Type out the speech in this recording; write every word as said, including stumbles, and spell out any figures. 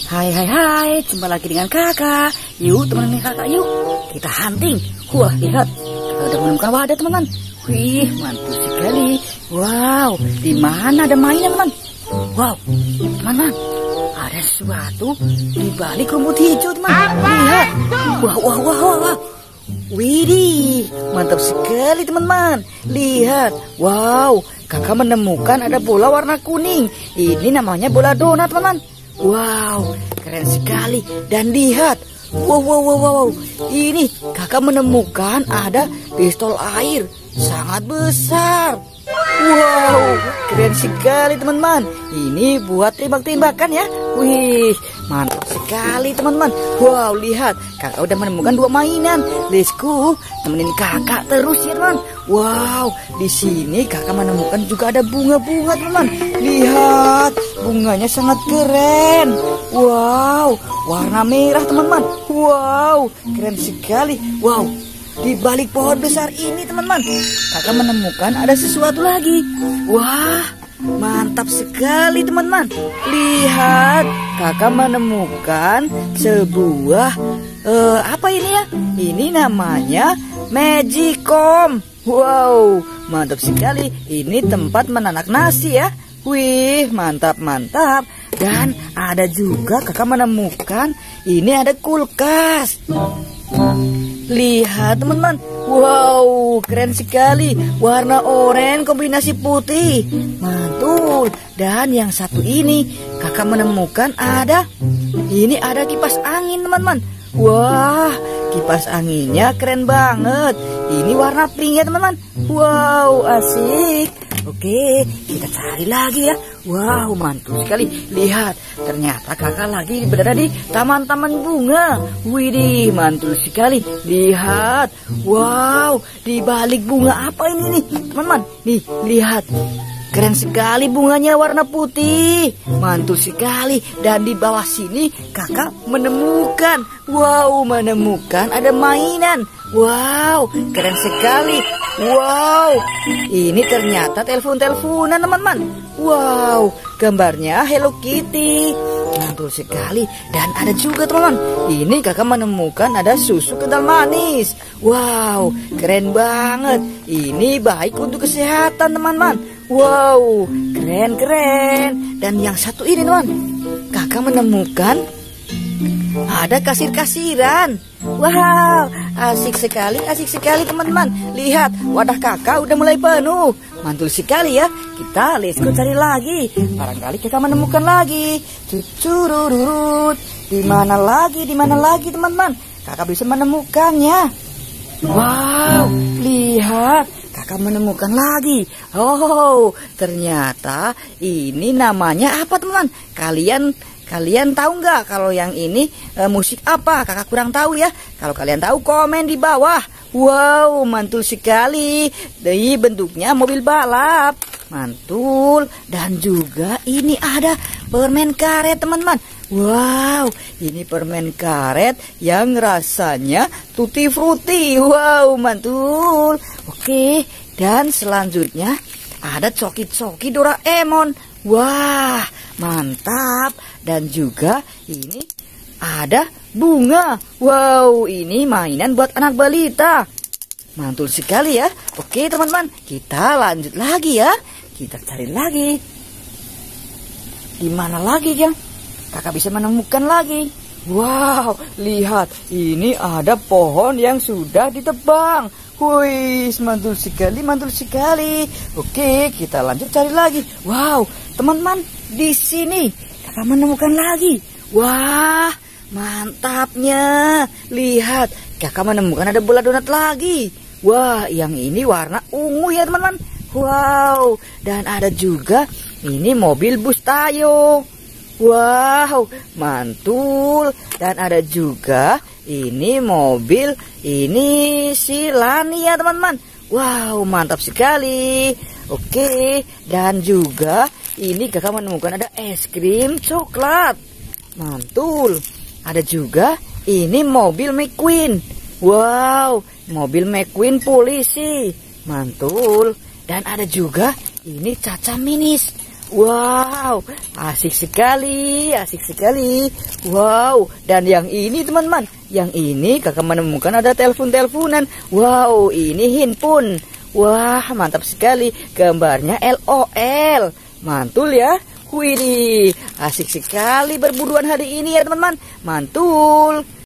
Hai hai hai, jumpa lagi dengan kakak. Yuk temenin kakak yuk, kita hunting. Wah lihat, kita udah menemukan wadah teman-teman. Wih mantul sekali. Wow, di mana ada mainan teman? Wow, teman-teman, ada sesuatu di balik rumput hijau teman. Lihat, wah wah wah wah. wah. Widih, mantap sekali teman-teman. Lihat, wow, kakak menemukan ada bola warna kuning. Ini namanya bola donat teman-teman. Wow, keren sekali. Dan lihat, wow, wow, wow, wow. Ini kakak menemukan ada pistol air sangat besar. Wow, keren sekali teman-teman. Ini buat tembak-tembakan ya. Wih, mantap sekali teman-teman. Wow, lihat, kakak udah menemukan dua mainan. Let's go, temenin kakak terus ya teman. Wow, di sini kakak menemukan juga ada bunga-bunga teman. Lihat, bunganya sangat keren. Wow, warna merah teman-teman. Wow, keren sekali. Wow, di balik pohon besar ini teman-teman, kakak menemukan ada sesuatu lagi. Wah, mantap sekali teman-teman. Lihat, kakak menemukan sebuah uh, apa ini ya? Ini namanya Magicom. Wow, mantap sekali. Ini tempat menanak nasi ya. Wih, mantap mantap. Dan ada juga kakak menemukan ini ada kulkas. Lihat teman-teman, wow, keren sekali. Warna oranye kombinasi putih, mantul. Dan yang satu ini kakak menemukan ada, ini ada kipas angin teman-teman. Wah, kipas anginnya keren banget. Ini warna pink ya teman-teman. Wow, asik. Oke, kita cari lagi ya. Wow, mantul sekali. Lihat, ternyata kakak lagi berada di taman-taman bunga. Widih, mantul sekali. Lihat, wow, di balik bunga apa ini nih, teman-teman? Nih, lihat. Keren sekali bunganya warna putih. Mantul sekali. Dan di bawah sini kakak menemukan, wow, menemukan ada mainan. Wow, keren sekali. Wow, ini ternyata telepon-teleponan teman-teman. Wow, gambarnya Hello Kitty. Mantul sekali. Dan ada juga teman-teman, ini kakak menemukan ada susu kental manis. Wow, keren banget. Ini baik untuk kesehatan teman-teman. Wow, keren-keren. Dan yang satu ini teman, kakak menemukan ada kasir-kasiran. Wow, asik sekali, asik sekali teman-teman. Lihat, wadah kakak udah mulai penuh. Mantul sekali ya. Kita let's go cari lagi. Barangkali kita menemukan lagi. Cucururut. Di mana lagi, di mana lagi teman-teman? Kakak bisa menemukannya. Wow, lihat, kakak menemukan lagi. Oh, ternyata ini namanya apa teman-teman? Kalian Kalian tahu nggak kalau yang ini e, musik apa? Kakak kurang tahu ya. Kalau kalian tahu komen di bawah. Wow, mantul sekali. Dari bentuknya mobil balap. Mantul. Dan juga ini ada permen karet teman-teman. Wow, ini permen karet yang rasanya tutti frutti. Wow, mantul. Oke, dan selanjutnya ada coki-coki Doraemon. Wah, mantap. Dan juga ini ada bunga. Wow, ini mainan buat anak balita. Mantul sekali ya. Oke teman-teman, kita lanjut lagi ya. Kita cari lagi. Di mana lagi ya? Kakak bisa menemukan lagi. Wow, lihat. Ini ada pohon yang sudah ditebang. Wih, mantul sekali, mantul sekali. Oke, kita lanjut cari lagi. Wow, teman-teman, di sini kakak menemukan lagi. Wah, mantapnya. Lihat, kakak menemukan ada bola donat lagi. Wah, yang ini warna ungu ya teman-teman. Wow, dan ada juga ini mobil bus Tayo. Wow, mantul. Dan ada juga ini mobil, ini si Lani ya teman-teman. Wow, mantap sekali. Oke, dan juga ini kakak menemukan ada es krim coklat. Mantul. Ada juga ini mobil McQueen. Wow, mobil McQueen polisi. Mantul. Dan ada juga ini Caca Minis. Wow, asik sekali, asik sekali. Wow, dan yang ini teman-teman, yang ini kakak menemukan ada telepon-teleponan. Wow, ini handphone. Wah, mantap sekali. Gambarnya L O L. Mantul ya. Widih, asik sekali berburuan hari ini ya teman-teman. Mantul.